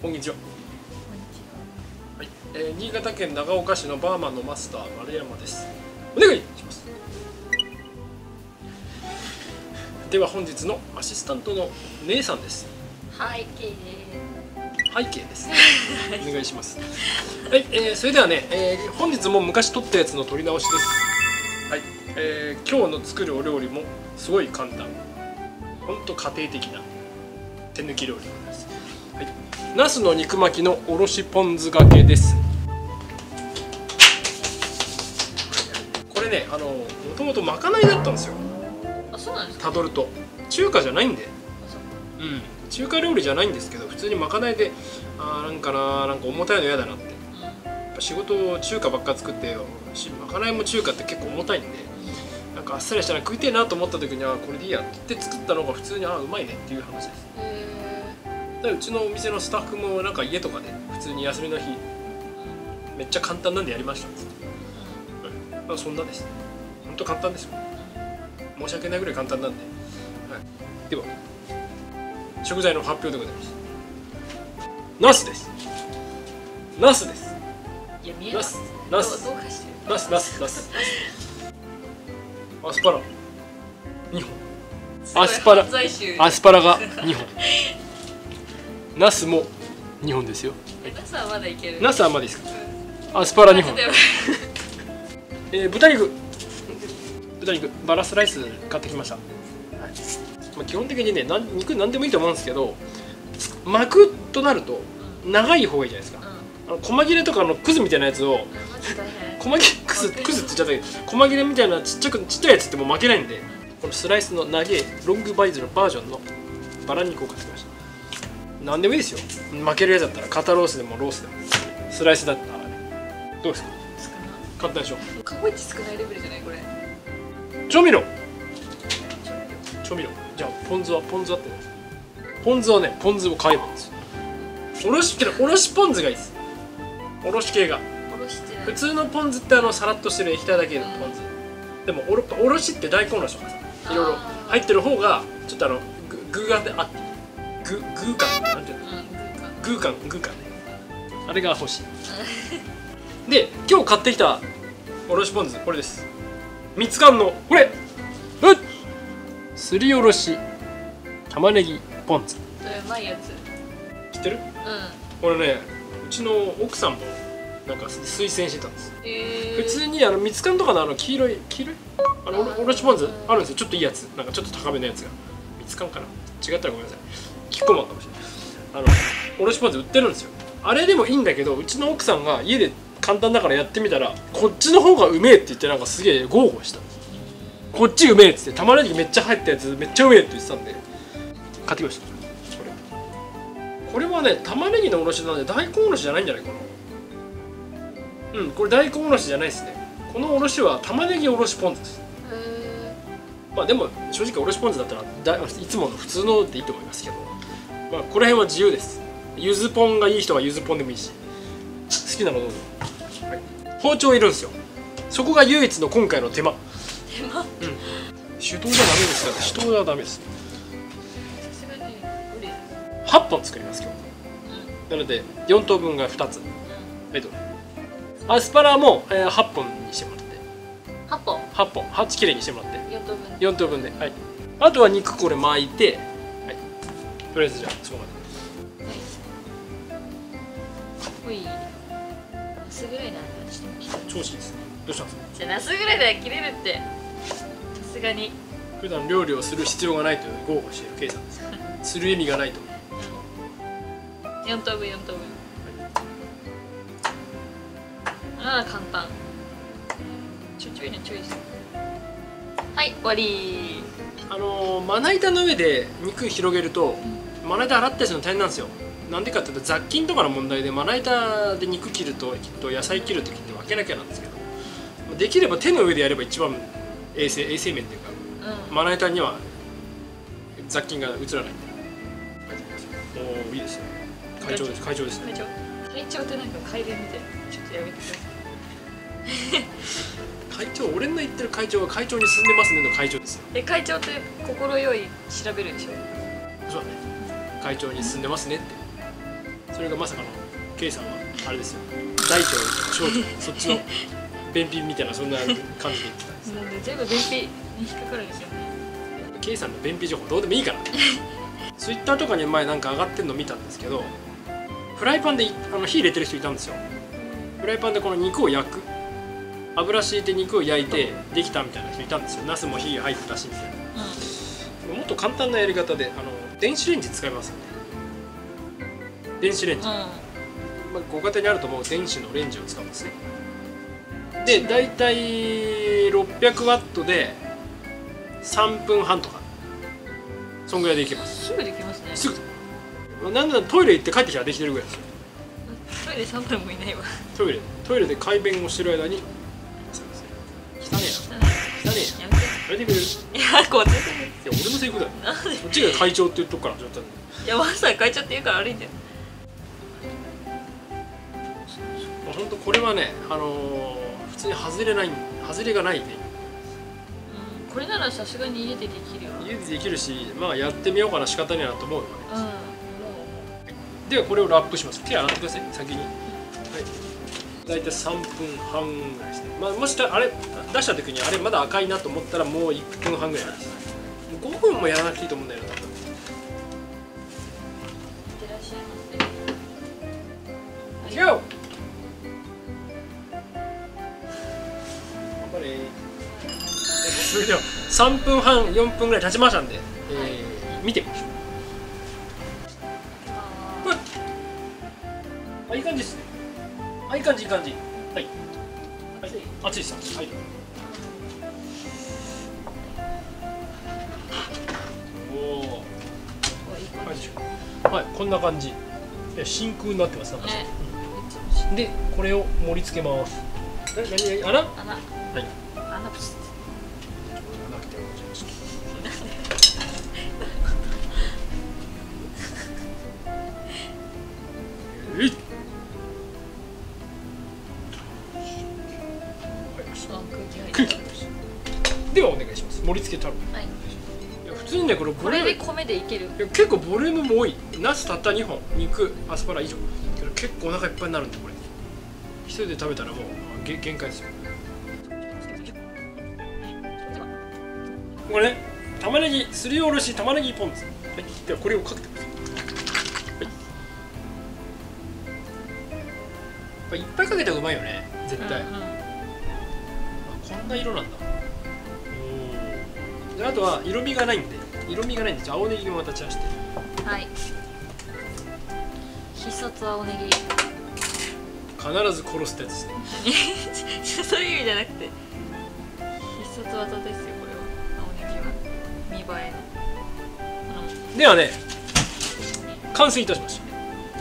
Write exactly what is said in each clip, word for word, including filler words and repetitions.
こんにちは。はい、えー、新潟県長岡市のバーマンのマスター丸山です。お願いします。では本日のアシスタントの姉さんです。 はい、ケイです。 背景です。お願いします。はい、えー、それではね、えー、本日も昔撮ったやつの撮り直しです。はい、えー、今日の作るお料理もすごい簡単。ほんと家庭的な手抜き料理です。はい、ナスの肉巻きのおろしポン酢がけです。これね、あのもともとまかないだったんですよ。 あ、そうなんですか。 たどると中華じゃないんで、うん、中華料理じゃないんですけど、普通にまかないで、あーなんかな、なんか重たいの嫌だなって。やっぱ仕事を中華ばっか作ってまかないも中華って結構重たいんで、なんかあっさりしたら食いてえなと思った時にはこれでいいやって作ったのが普通にあうまいねっていう話です。でうちのお店のスタッフもなんか家とかで普通に休みの日めっちゃ簡単なんでやりましたっつって、うん、まあそんなです。ほんと簡単ですよ。申し訳ないぐらい簡単なんで、はい、では食材の発表でございます。ナスです。ナスです。 いや、見えます。 ナスどうかしてる。 ナスナスナスアスパラにほん、アスパラアスパラがにほん、ナスもにほんですよ。 ナスはまだいける。 ナスはまだいいですか。アスパラにほん、えー、豚肉豚肉バラスライス買ってきました。はい、まあ、基本的にね、なん肉なんでもいいと思うんですけど、巻くとなると長い方がいいじゃないですか。あの細切れとかのクズみたいなやつを細切れクズクズって言っちゃったけど、細切れみたいなちっちゃくちっちゃいやつってもう負けないんで、このスライスの長いロングバイズのバージョンのバラ肉を買ってきました。なんでもいいですよ。負けるやつだったら肩ロースでもロースでも、スライスだったらね。どうですか。簡単でしょ。 過去一少ないレベルじゃないこれ。 調味料調味料じゃあポン酢はポン酢はってポン酢はね、ポン酢を買えばいいんですよ。おろしけどおろしポン酢がいいです。おろし系が。普通のポン酢ってあのサラッとしてる液体だけのポン酢。でもおろおろしって大根おろしとかさ、いろいろ入ってる方がちょっとあの具があって具具感なんていうの、具感具感ね、あれが欲しい。で今日買ってきたおろしポン酢これです。みつかんのこれ、うっすりおろし玉ねぎポン酢。 それうまいやつ知ってる？ うん。 これね、うちの奥さんもなんか推薦してたんです。 えー、 普通にあのみつかんとかのあの黄色い黄色いあのおろしポン酢あるんですよ。ちょっといいやつ、なんかちょっと高めのやつがみつかんかな、違ったらごめんなさい、キッコーマンかもしれない。あのおろしポン酢売ってるんですよ。あれでもいいんだけど、うちの奥さんが家で簡単だからやってみたらこっちの方がうめえって言って、なんかすげえ豪語した。こっちうめえっつって、玉ねぎめっちゃ入ったやつめっちゃうめえって言ってたんで買ってきました。これこれはね、玉ねぎのおろしなんで大根おろしじゃないんじゃないかな。うん、これ大根おろしじゃないですね。このおろしは玉ねぎおろしポン酢です。まあでも正直おろしポン酢だったらだいつもの普通のでいいと思いますけど、まあこの辺は自由です。ゆずポンがいい人はゆずポンでもいいし、好きなのどうぞ。はい、包丁を入れるんですよ。そこが唯一の今回の手間。 手間？うん。 手動じゃダメですから、手動じゃダメです。 さすがに無理。 はっぽん作ります今日。なのでよん等分がふたつ。えっとアスパラも、えー、はっぽんにしてもらって。 はっぽん。 はっぽん、はちきれいにしてもらって。 よん等分。 よん等分で、はい。あとは肉これ巻いて、はい。とりあえずじゃあそこまで。 ほい。ナスぐらいならしてみました。 調子いいです。どうしたんですか。 じゃあナスぐらいでは切れるって。さすがに。 普段料理をする必要がないという豪語しているケイさんです。する意味がないと。 よん等分よん等分。ああ簡単。ちょちょいねちょいです。はい終わり。 あのー、まな板の上で肉広げると、まな板洗ったりするの大変なんですよ。なんでかっていうと雑菌とかの問題で、まな板で肉切るときっと野菜切るときって分けなきゃなんですけど、できれば手の上でやれば一番衛生衛生面っていうか、うん、まな板には雑菌が移らないんで。おおいいですね。会長です。会長ですね。 会長会長ってなんか改善みたいな。ちょっとやめてください。 会長、俺の言ってる会長は会長に住んでますねの会長ですよ。 え、会長って心よい調べるでしょ。 そうだね。会長に住んでますねって。 それがまさかの K さんはあれですよ、大腸小腸そっちの便秘みたいなそんな感じで言ってたんです。 なんで全部便秘に引っかかるんですよね。 K さんの便秘情報どうでもいいからツイッターとかに前なんか上がってるの見たんですけど、フライパンであの火入れてる人いたんですよ。フライパンでこの肉を焼く、油敷いて肉を焼いてできたみたいな人いたんですよ。ナスも火入ってたしみたいな、うん、もっと簡単なやり方であの電子レンジ使いますよね。電子レンジ、うん、まあ、ご家庭にあると思う電子のレンジを使うんですね。でだいたいろっぴゃくワットでさんぷんはんとかそんぐらいでいけます。 すぐできますね。 すぐ。なんならトイレ行って帰ってきたらできてるぐらいですよ。 トイレさんぷんもいないわ。 トイレトイレで快便をしてる間に汚ねえな汚ねえなやめてくれる。 いやこう全然。 いや俺のセリフだよ。そっちが会長って言っとくからちょっと。 いやマスター会長って言うから悪いんだよ。 本当これはね、あのー、普通に外れない外れがないね。 うん、これならさすがに家でできるよ。 家でできるし、まあやってみようかな、仕方になと思うわけです。 うん、もうではこれをラップします。手洗ってください先に。はい。大体さんぷんはんぐらいですね。まあもしあれ出した時にあれまだ赤いなと思ったらもういっぷんはんぐらいです。ごふんもやらなくていいと思うんだよな。 いってらっしゃいませ。 違う。それではさんぷんはんよんぷんぐらい経ちましたんで、えー、見てみましょう。あ、いい感じですね。あ、いい感じいい感じ。はい。はい。熱いさ。はい。おお。はい、こんな感じ。真空になってます。なんかね、うん、で、これを盛り付けます。な、なに、穴？穴。はい。 穴プチ。 えい。空気。ではお願いします。盛り付けたる。はい。いや普通にねこれこれで米でいける。 いや結構ボリュームも多い。ナスたったにほん、肉、アスパラ以上。結構お腹いっぱいになるんでこれ。一人で食べたらもう限界ですよ。これね、玉ねぎすりおろし玉ねぎポン酢。はい。ではこれをかけてください。いっぱいかけたらうまいよね絶対。うん、うん、あ、こんな色なんだ。おであとは色味がないんで色味がないんで青ネギもまた散らして。 はい、必殺青ネギ必ず殺すってやつですねそういう意味じゃなくて必殺技ですよこれは。青ネギは見栄えの、うん、 ではね完成いたしました。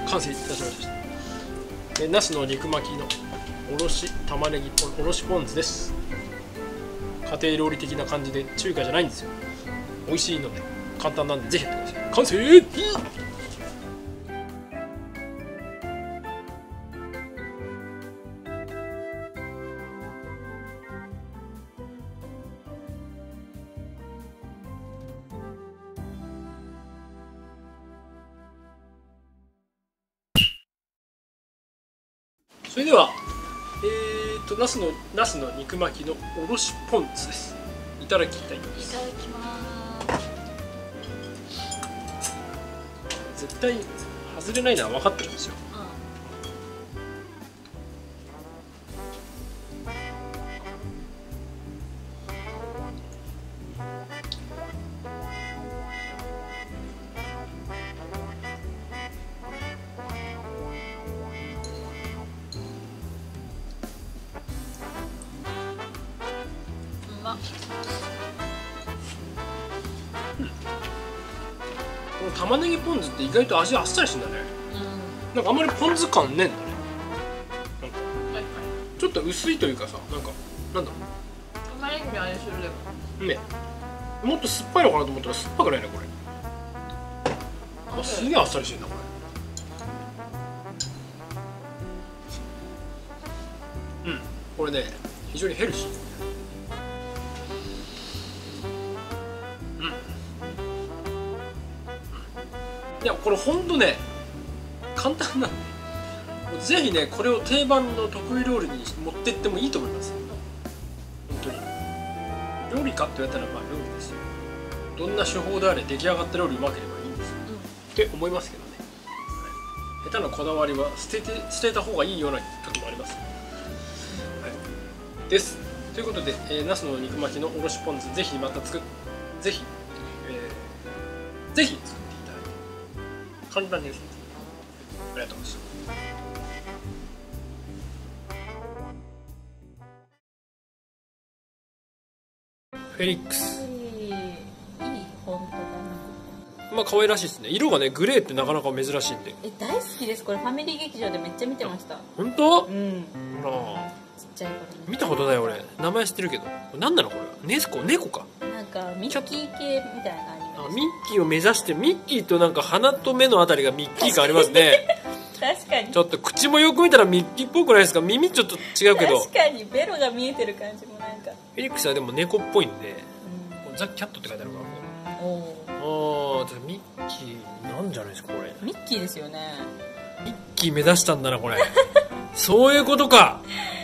完成いたしました。ナスの肉巻きのおろし玉ねぎおろしポン酢です。家庭料理的な感じで中華じゃないんですよ。美味しいので簡単なんでぜひやってください。完成。それでは、えーと、ナスの、ナスの肉巻きのおろしポン酢です。いただきたいです。 いただきます。 絶対外れないのは分かってるんですよ。この玉ねぎポン酢って意外と味あっさりしてんだね。うん、なんかあんまりポン酢感ねえんだね。なんか、はいはい、ちょっと薄いというかさ、なんかなんだろう。 玉ねぎの味するでも。 ね、もっと酸っぱいのかなと思ったら酸っぱくないねこれ。あ、すげえあっさりしてんだこれ。うん、これね非常にヘルシー。いやこれほんとね簡単なんで、ぜひねこれを定番の得意料理に持ってってもいいと思います。本当に料理かって言われたらまあ料理ですよ。どんな手法であれ出来上がった料理うまければいいんですよ、うん、って思いますけどね、はい、下手なこだわりは捨てて捨てた方がいいような時もあります、はい、です。ということで、えー、ナスの肉巻きのおろしポン酢ぜひまた作っぜひ、えー、ぜひ作っていただいて簡単です。ありがとうございます。フェリックス、 いい本当だな。まあ可愛らしいですね。色がねグレーってなかなか珍しいんで。 え大好きです。これファミリー劇場でめっちゃ見てました。 本当？ うん。 ほら。 ちっちゃい頃に見たことない俺。名前知ってるけど。何なのこれは？猫猫か。 なんかミッキー系みたいなアニメです。 あミッキーを目指してミッキーとなんか鼻と目のあたりがミッキー感ありますね。 確かに。 ちょっと口もよく見たらミッキーっぽくないですか？耳ちょっと違うけど。 確かにベロが見えてる感じもなんか。 フェリックスはでも猫っぽいんで、うん、ザ・キャットって書いてあるからこう。おお。ああ、ミッキーなんじゃないですかこれ。 ミッキーですよね。 ミッキー目指したんだなこれ。そういうことか。